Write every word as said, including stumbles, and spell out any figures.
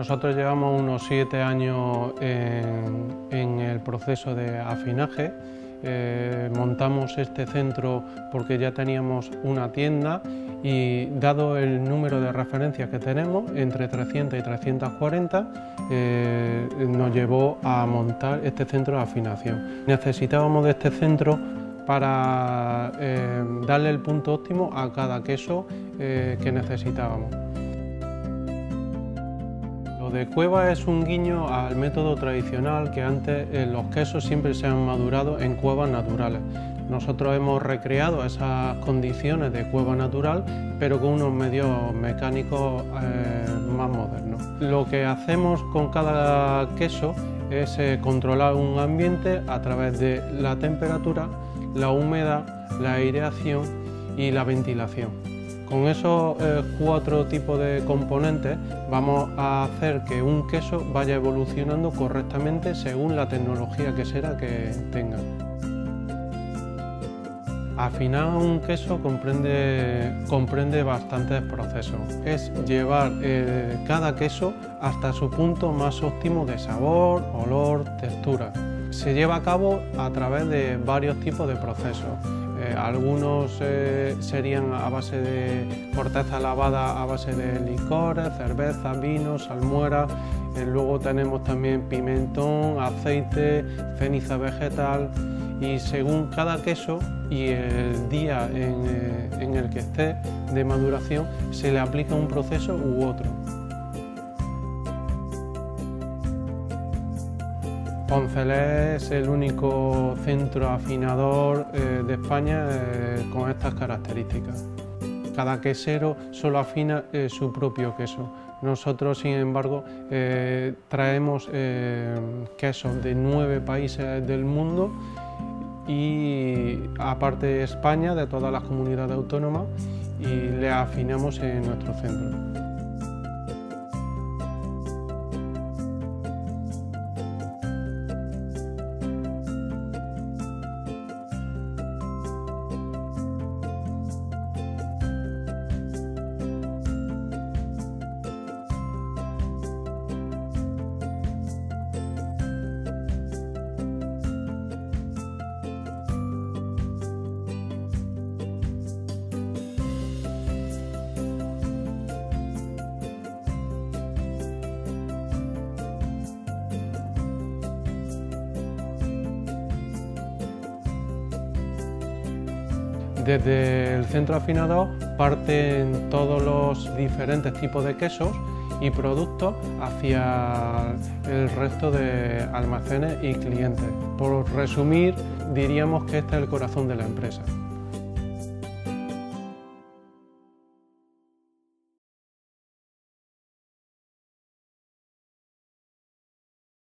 Nosotros llevamos unos siete años en, en el proceso de afinaje. Eh, montamos este centro porque ya teníamos una tienda y dado el número de referencias que tenemos, entre trescientas y trescientas cuarenta, eh, nos llevó a montar este centro de afinación. Necesitábamos de este centro para eh, darle el punto óptimo a cada queso eh, que necesitábamos. Lo de cueva es un guiño al método tradicional que antes eh, los quesos siempre se han madurado en cuevas naturales. Nosotros hemos recreado esas condiciones de cueva natural, pero con unos medios mecánicos eh, más modernos. Lo que hacemos con cada queso es eh, controlar un ambiente a través de la temperatura, la humedad, la aireación y la ventilación. Con esos eh, cuatro tipos de componentes vamos a hacer que un queso vaya evolucionando correctamente según la tecnología quesera que tenga. Afinar un queso comprende, comprende bastantes procesos. Es llevar eh, cada queso hasta su punto más óptimo de sabor, olor, textura. Se lleva a cabo a través de varios tipos de procesos. Eh, algunos eh, serían a base de corteza lavada, a base de licores, cerveza, vinos, salmuera. Eh, luego tenemos también pimentón, aceite, ceniza vegetal. Y según cada queso y el día en, eh, en el que esté de maduración, se le aplica un proceso u otro. Poncelés es el único centro afinador eh, de España eh, con estas características. Cada quesero solo afina eh, su propio queso. Nosotros, sin embargo, eh, traemos eh, quesos de nueve países del mundo y aparte de España, de todas las comunidades autónomas, y le afinamos en nuestro centro. Desde el centro afinador parten todos los diferentes tipos de quesos y productos hacia el resto de almacenes y clientes. Por resumir, diríamos que este es el corazón de la empresa.